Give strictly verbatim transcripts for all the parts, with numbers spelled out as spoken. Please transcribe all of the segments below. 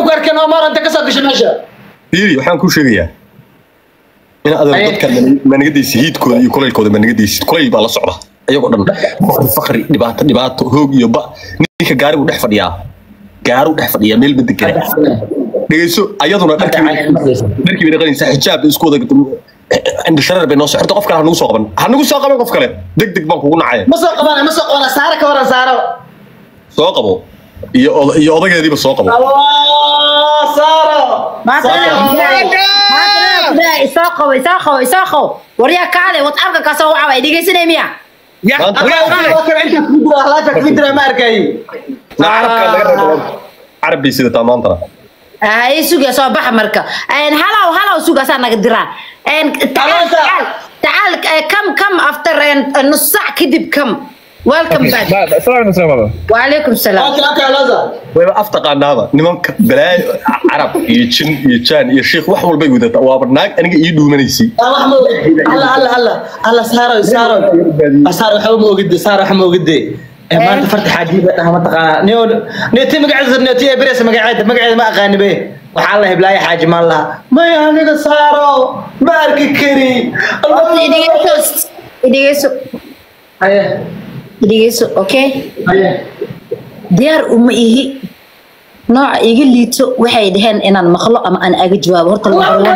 ku arkeen Omar inta ka soo gashay meesha fiiri waxaan ku sheegayaa in aad dadka manigadiisa hiidkooda iyo kuleylkooda manigadiisa kuleyl baa la socda ayagoo dhan faqri dhibaato dhibaato hoog iyo ba ninka gaari uu dhex fadhiyaa gaari uu dhex fadhiyaa meel badegan dhageyso ayaduna dharkii dharkii dhaqanaysa xijaab isku wada عند الشرر بينه صحته قف كله هنوصل قبل هنوصل قبل قف كله دق دق بانك ونعيه ما سوق قبل ما سوق ولا سارة كورا سارة سوق قبل يا أضيق هذي بس سوق قبل الله سارة ما سارة ما سوق قبل سوق قبل سوق قبل وريا كعلي وتأرجع كسوة عوي دي جسنا ميا يا أخي أوكي أنت كبر أهلاك فيدرا ماركاي نعرف كذا عرب بيصير تمام ترى هاي سوق صباح مركا ان هلا وهلا وسوق سنة قدرة ان تعال تعال تعال كم كم افتر نص ساعة كذب كم ويلكم باك السلام عليكم وعليكم السلام اوكي اوكي لازم ويبقى افتقع هذا نمك بلاي عرب يتشن يتشان يا شيخ wax walba guda waa barnaamij aniga ii dhuumanaysi الله الله الله الله الله سارة سارة سارة waxa ma ogid سارة waxa ma ogid ما انت فرت حاجيبه انا ما تقا نيو نيتي مقعد نيتي بريس مقعد مقعد ما اغاني به وحا الله بلاي حاج ما الله ما يعني سارو ما اركي كري idhigeeso idhigeeso haye idhigeeso okay haye diyaar uma ihi nooc iga liito waxay dhaheen inaan maqlo ama aan aga jawaabo horta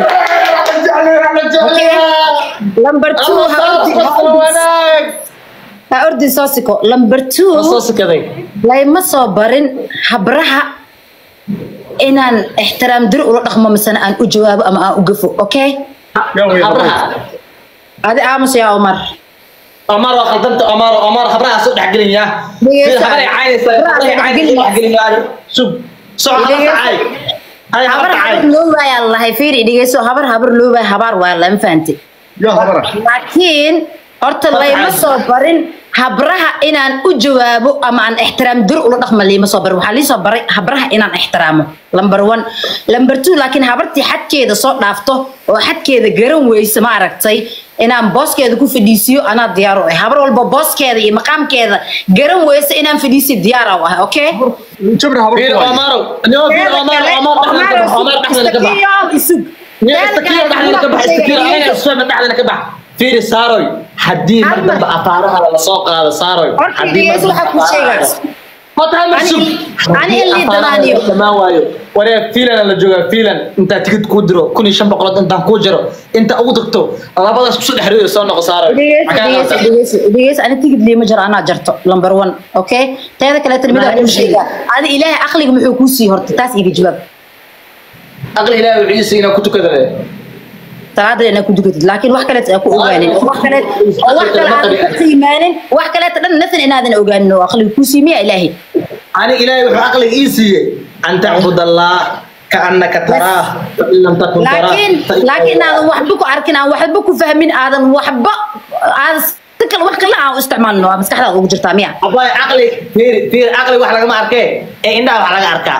number two ha ordi soosiko number two soosikaday lay ma soo barin habraha inaan ixtiraam dir ula dhaqmo misana aan u jawaabo ama aan u gafo okay habraha adi aamus yaa Omar Omar waa khaldanta Omar Omar habraha soo dhaxgelin yaa habray caynaysa habray caynaysa dhaxgelin yaa sub soo habraha caay ay habar habar loo waaya Allah fiiri dhigeyso habar habar loo waaya habar waa la fahanti ya habara laakiin horta lay ma soo barin habraha inaan u jawaabo ama aan ixtiraam dir ula dhaqmo liima soo barin waxa li soo baray habraha inaan ixtiraamo number one number two laakiin habartii xadkeeda soo dhaafto oo xadkeeda garan weysa ma aragtay inaan booskeeda ku fadhiisiyo ana diyaar u ah habar walba booskeeda iyo maqaamkeeda garan weysa inaan fadhiisi diyaar u ah okay jabra habar bir Omar noo bir Omar Omar Omar dhaxdana ka bax isug istakiyo dhaxdana ka bax istakiyo ayna soo dhaxdana ka bax fiir saaroy hadii marba afaaraha la soo qaado saaroy hadii waxa ku sheegays hota masub ani اللي danaaniyo ma waayo wala fiilan la jooga fiilan inta tikid ku diro kun iyo shan boqol inta ku jiro inta ugu tagto labadaas ku soo dhaxreeyo soo noqo saaroy digees ani tikid liima jiro ana jarto number one okay teeda kale tilmida ku sheega adi ilaahay aqliga muxuu ku sii horta taas iga jawaab aqli ilaahay wuxuu siina ku tukadare salaada inaa ku dukatid laakiin wax kale ku ogaanin wax kale wax kale aan ku iimaanin wax kale tan nasan inaadan ogaanin oo aqliga ku siimiya ilaahi ani ilaahi wuxuu aqliga ii siiyay an ta'budallah ka'annaka taraah fa in lam takun taraah laakiin laakiin aadan waxba ku arkin aan waxba ku fahmin aadan waxba aad tikal wax kale aan isticmaalno maskaxdaada ugu jirtaa miya abay aqli fiir fiir aqli wax laga ma arkay ee indhaha wax laga arkaa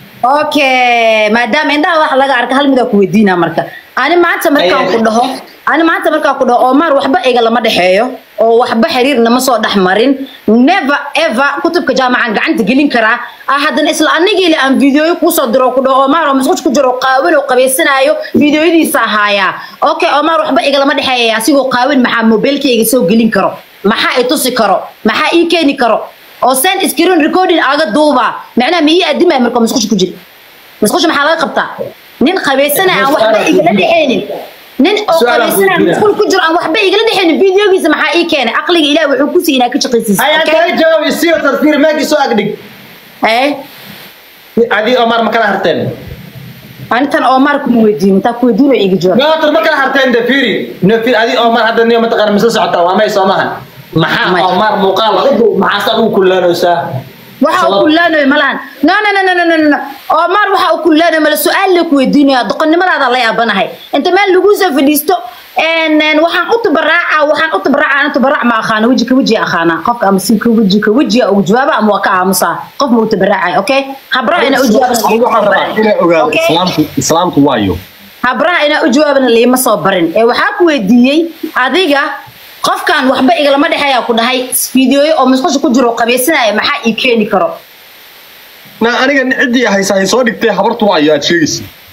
okay maadaama indhaha wax laga arka hal mid ku weydiina marka ani maanta markaan ku dhaho ani maanta markaan ku dhaho Omar waxba iga lama dhaxeeyo oo waxba xiriirna ma soo dhaxmarin never ever kutubka jaamacan gacanta gelin kara ah hadan isla anigii la aan video ku soo diro ku dhaho Omar oo masquul ku jiro qaawin oo qabeysanayo videoyadiisa ahaaya okay Omar waxba iga lama dhaxeeyo asigoo qaawin maxaa mobilkayga soo gelin karo maxaa ay tusi karo maxaa ii keeni karo oo send screen recording aga duuba macna ma ii adimay markaa masquul ku jiro masquul maxaa laga qabtaa nin qabeysana aan waxba igala dhaxeenin nin oo qabeysana masquul ku jiro aan waxba igala dhaxeenin videogiisa maxaa ii keenay aqliga ilaahay wuxuu ku siinaa ka shaqaysiis ayaan kala jawaab isiyo tartiir maagi soo agdhig ee adi Omar ma kala harteen antan Omar ku weydiin ta ku weydiin iga jawaab ma tar ma kala harteen de fiiri no fiir adi Omar hadda niyo ma taqaan mise socota waa may soomahan maxaa Omar muuqaal laga duub maxaa sabu kulanaysaa waxa uu kullaano malaan no no no no no no Omar waxa uu kullaano mal su'aal la ku weydiinayo doqonnimadaada la yaabanahay inta meel lagu soo fadhiisto een waxaan u tabaraaca waxaan u tabaraaca aan tabaraac ma aqaan waji ka waji aqaana qofka ama si ka waji ka waji oo jawaaba ama ka aamusa qof ma u tabaraaca okay habra ina u jawaabana okay islaamku islaamku waayo habra ina u jawaabana leema soo barin ee waxa ku weydiiyay adiga qofkan waxba igala ma dhaxaya ku dhahay video oo masqusha ku jiro qabeysanayo maxaa ii keeni karo أنا أنا عندي هاي ساي صار دكتور حبرت وعي شيء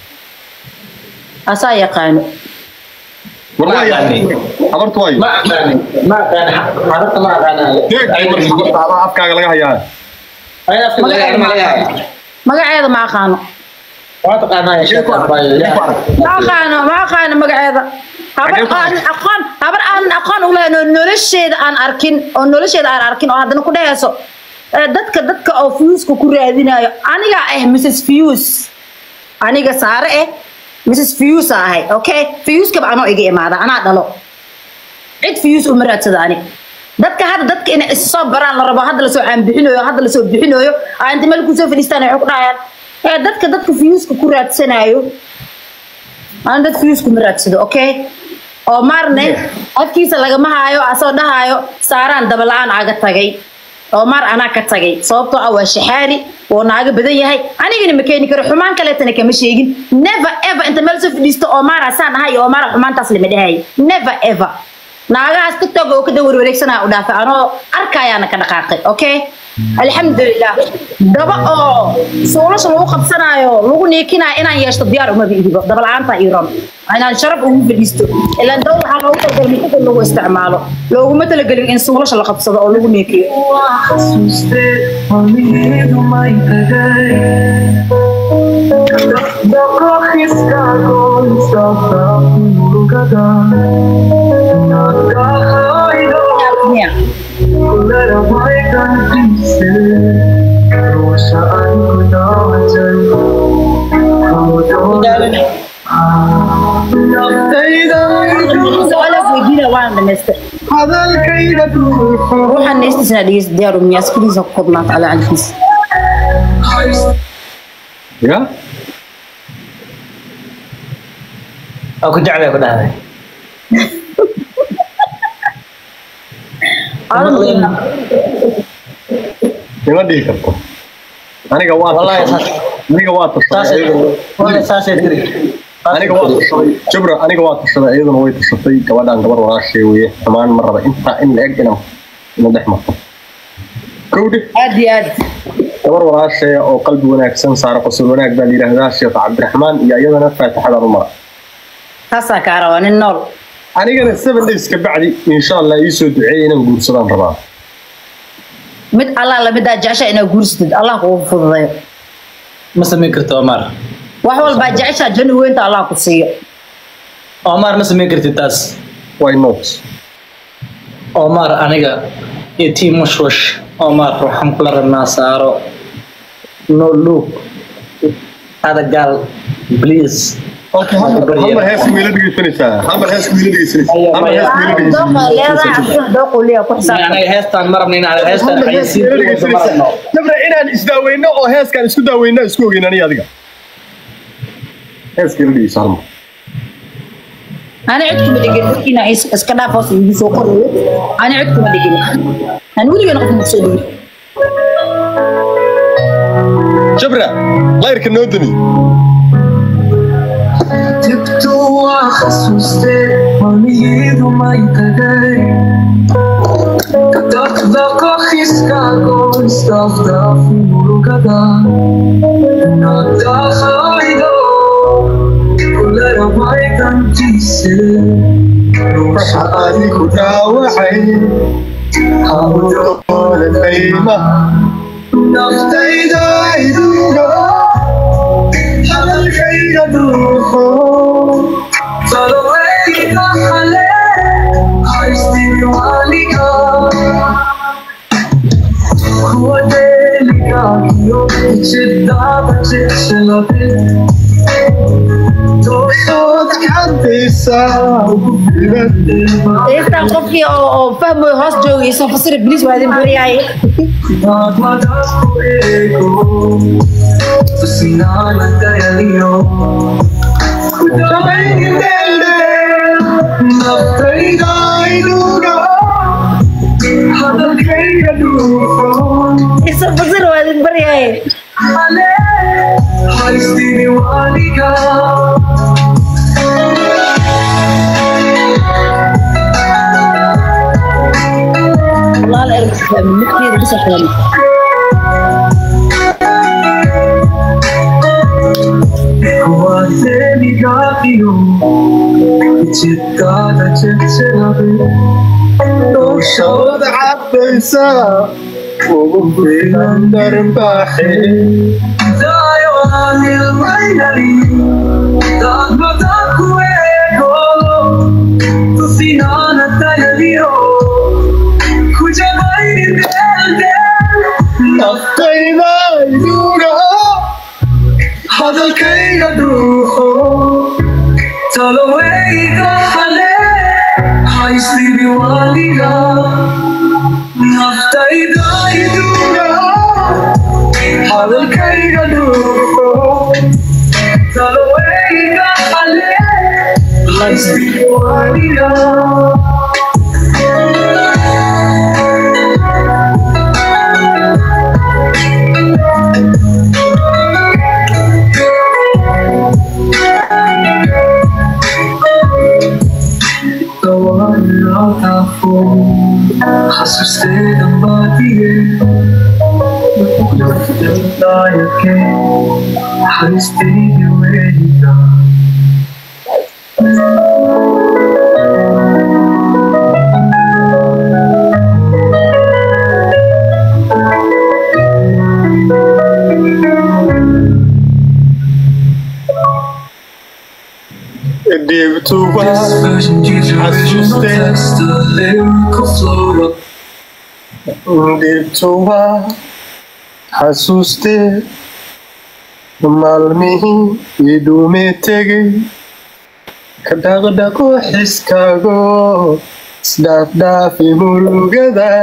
أسا يقانو والله يعني حبرت وعي ما أقاني ما أقاني عرفت ما أقاني كيف عمر حبرت على أفكار لقاها يعني أنا أفكر لقاها ما لقاها magaceeda ma aqaano ما تقانا يا شيخ ma aqaano ma aqaano magaceeda habar aan aqoon habar aan aqoon u leeyahay nolosheeda aan arkin oo nolosheeda aan arkin oo hadana ku dhahayso dadka dadka oo fiyuuska ku raadinayo aniga ah Missus Fiyuus aniga saare eh Missus Fiyuus ahay okay fiyuuska baan oo iga imaada ana dhalo cid fiyuus u maraadsada aniga dadka hadda dadka in isoo baraan la rabo hadda la soo aan bixinayo hadda la soo bixinayo aan inta meel ku soo fadhiistaan ay ku dhahayaan ee dadka dadka fiyuuska ku raadsanayo aan dad fiyuuska ma raadsado okay oo marne afkiisa laga ma haayo asoo dhahayo saaraan dabalaan aga tagay oo mar ana ka tagay sababtoo ah waa shaxaari oo naaga badan yahay anigana ma keeni karo xumaan kale tan kama sheegin never ever inta meel soo fadhiisto oo mar asaan ahay oo mar xumaantaas lama dhahay never ever naagaas TikTok oo ka dawar wareegsanaa u dhaafay anoo arkaayana ka dhaqaaqay okay alxamdulillah daba oo soolasha lagu qabsanayo lagu neekinaa inaan yeeshto diyaar uma biidigo daba la'aanta iiran inaan sharaf ugu fadhiisto ilaa daw waxa loogu talagalay mid lagu isticmaalo looguma talagalin in soolasha la qabsado oo lagu neekiyo Yeah. روح الناس ديس ديارو مياس كليزا قدمات على الفيس يا أو كنت عليه كده ما دي كرتو أنا جوات والله أنا جوات والله ساسي تري أنا جوات جبر أنا جوات الشطة أيضا هو الشطة كمان عن جبر وراشي ويه كمان مرة أنت إن الأجنة نضح مطر كودي عادي عادي جبر وراشي أو قلب هناك سن صار قصر هناك بالي هذا الشيخ عبد الرحمن يا أيضا فاتح هذا المرة هسا كاروان النور أنا جالس سبب ليس كبعدي إن شاء الله يسود عينا نقول سلام رباه mid Allah la mid ah jecesha inaa guursadid Allah ku fududeeyo ma sameyn karto Omar wax walba jecesha janno weynta Allah ku siiyo Omar ma sameyn kartid taas why not Omar aniga iyo team mushwash Omar waxaan kula rabnaa saaro no look hada gal please okay hamar hees wiilad geysanaysaa hamar hees wiilad geysanaysaa hamar hees wiilad geysanaysaa doo quliya ku xisaab aniga heestan marabna inaan heestan xayisiin dabra inaan isdaaweyno oo heeskan isku daaweyno isku ogeyn aniga adiga hees wiilad geysanaysaa أنا عدت مدقن إن عيس إسكنا فاصل يسوق الروح أنا عدت مدقن أنا ولي أنا قلت مسؤول جبرة غيرك النودني تبتو خصوصي وميد وما يتدري دق خيسكاكو استفدا في مرقدا نادا خايدو كل رباي تنتيسي روشا عليكو داوحي حاولوا الخيمة نفتي دايدوغا على الخير دوخو صلواتي تحلي عايزتي واليكا هو ديليكا يوم تشدا بتشلبي توصلك حديثا إنت قفكي أو أو فهم هاس جو يسافر بليز وهذا بريء ما ما تقوليكو سنانا تياليو كتابين دلدل نفتي دايدوغا هذا الخير دوفون يسافر وهذا بريء علي حيستيني واليكا الله لا يرحم مثلي بس أحلامي gafiyo Chitada chichirabe Shawad abdaysa Ugu filan darbaxe Dayo anil maynali Dad badan kuego Tusinana tayaliyo Kujabay delde Naftayda iduga hadalkayga dhuuxo talawayga hale haysdhibi waliga naftayda iduga hadalkayga dhuuxo talawayga hale haysdhibi waliga Xasuusteeda baadiye daayake xariistayda weliga Deebtuba Deebtuba xasuustee maalmihii iduume tegay ka dhaqdhaqo xiskaago isdhaafdhaafi murugada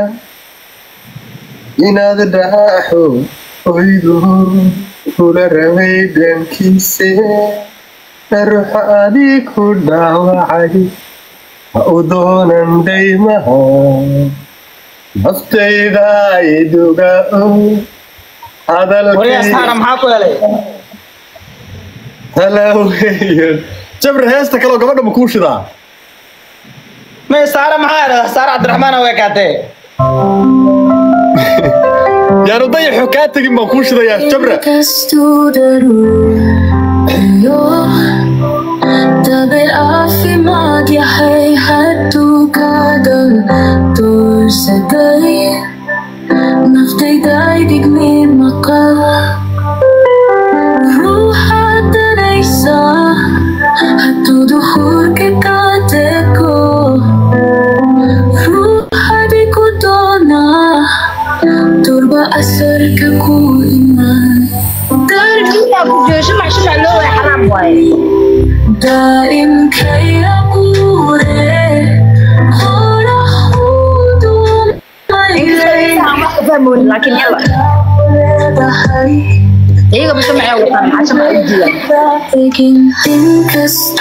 inaad dhaaxo oydu kula rabay dhankiise ruuxa adiku dhaawacay ha u doonan daymaha naftayda iduga hadalkayhalaaweyo jabri heesta kaleo gabadha ma kuu shidaa may saara maxaa saara cabdiraxmaan way kaatee yaanu dayaxo kaa tegin baan kuu shidayaa jabra Dabar caafimaad yahay hadduu kaadan doorsaday naftayday digni maqal ruuxaad danaysa hadduu duhurka ka tego ruuxadi ku doona durba asarka ku iman دائم كي أقول هنا خذوا لكن يلا ايوه بس معي وطن عشان لكن تنكست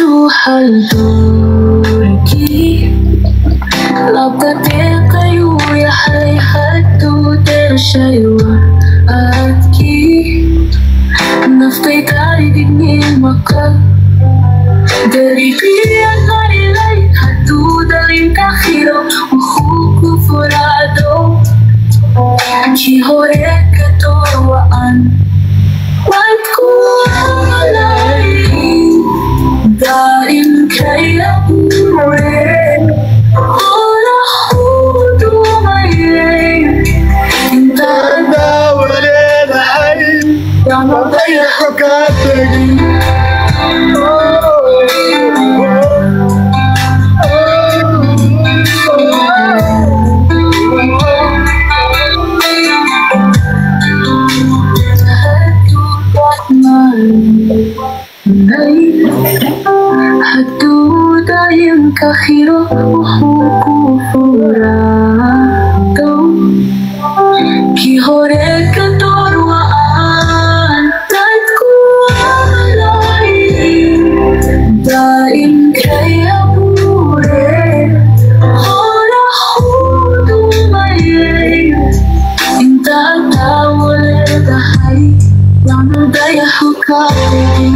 حلدوركي لبدك يا حي حدو درشي وأتكي نفتيك عيدني مكان dari pilihan hari lain hatu dari kakhiro uhuku furado kihore ketuaan watku alai daim kaya ure ora hudu mai intada waleda ay yang dayaxo kaa tegin حدود ينكخر وحوك فرادو كي هوريك دور وآن تدكو عملاي دائم كي أبوري هورا خودو مي انت أتاول دحي يعمل ضيحو كاري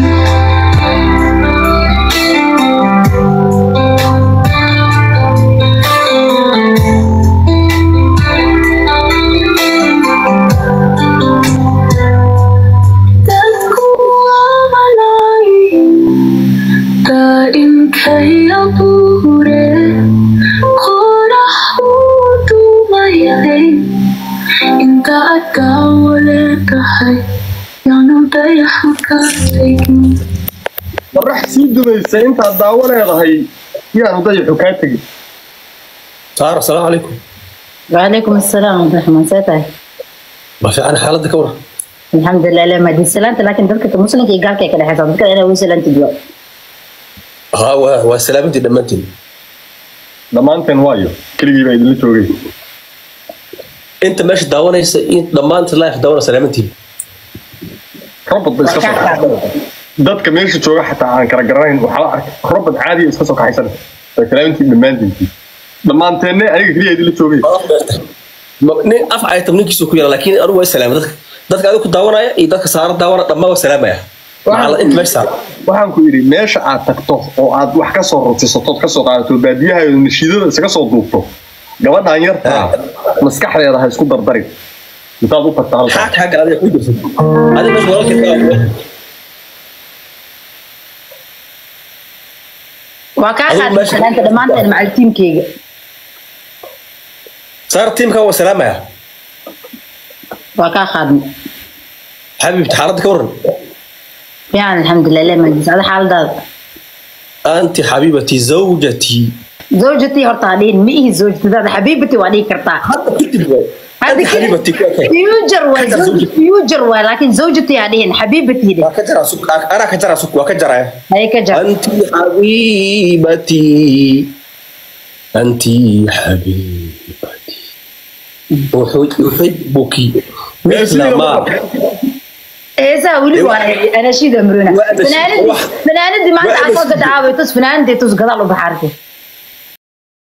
qorax sii dubaysa intaad daawo leedahay yaanu dayaxu kaa tegin saar assalaamu calaykum وعليكم السلام ورحمة الله وبركاته. ma fiican xaaladda ka waran الحمد لله لا ما دي سلامت لكن ذلك المسلم كي قال كي كده حساب ذلك أنا وسلامت اليوم. ها waa waa salaamantii dhammaantiin dhammaanteen waayo keligii baa idinla joogay inta meesha daawanaysa in dhammaanta life daawana salaamantiin robot ba iska soo kaxaysan dadka meesha jooga xataa aan kala garanayn waxaa la arkay robot caadi iska soo kaxaysan salaamantii dhammaantiin dhammaanteenne aniga keliya idinla joogay nin af ay tabninkiisu ku yara laakiin anigu waa salaam dadka dadka adigu daawanaya iyo dadka saara daawana dhammaan waa salaamaya waxaa inta meesha saara waxaan ku yidhi meesha aad tagto oo aad wax ka soo rotisato ka soo qaadato baadiyaha iyo nashiidada isaga soo duubto gabadhaan yartaa maskaxdeeda ha isku dardarin intaad u tagta halkaa xaaq xaaq adiga ku jirto adiga meesha walaalka وكان سلامت لما أنت مع التيم كيجا. صار التيم كان سلامة وكان خادم. حبيبتي حالتك ورن يعني الحمد لله لا ما جيت هذا حال ده. أنت حبيبتي زوجتي زوجتي هرطانين مي زوجتي هذا حبيبتي وعليك كرتا. حتى كتب هذه حبيبتي فيوجر وزوجتي فيوجر ولكن زوجتي يعني حبيبتي دي. وكجرا سك أنا كجرا سك وكجرا هاي كجرا. أنت حبيبتي أنت حبيبتي أحبك مثل ما إيه ولي وانا أنا شيء دمرنا. فنانة فنانة دي ما أنت عارفة قد عاوي تص فنانة دي تص قضاء بحارتي.